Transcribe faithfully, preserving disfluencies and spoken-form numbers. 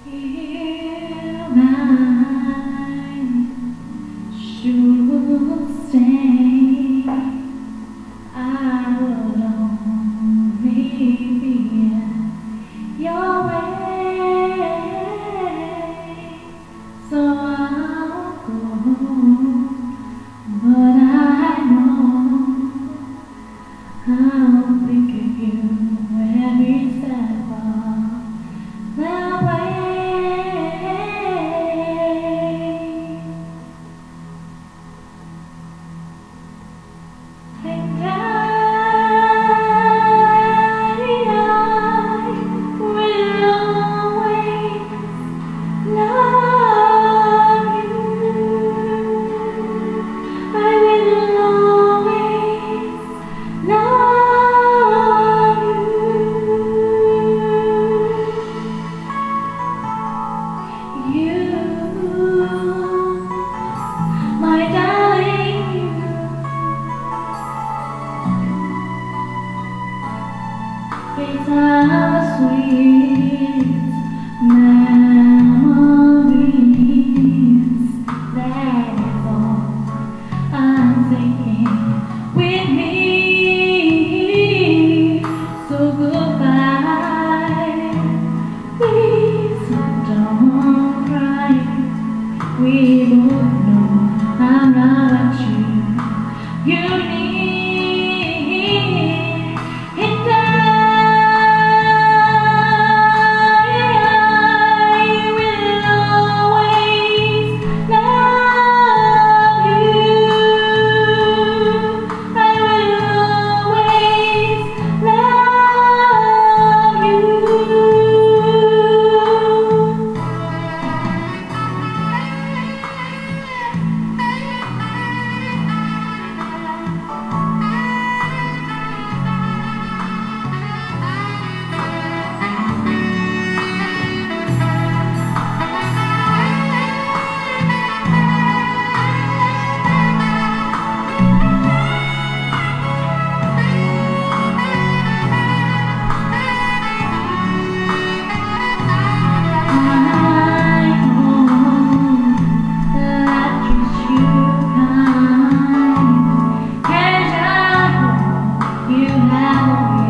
If I should stay, I would only be in your way. So I'll go, but I know I'll think of you every step of the way. And it's our sweet memories. That is all I'm taking with me. So goodbye, please don't cry. We both know I'm not what you you need. You have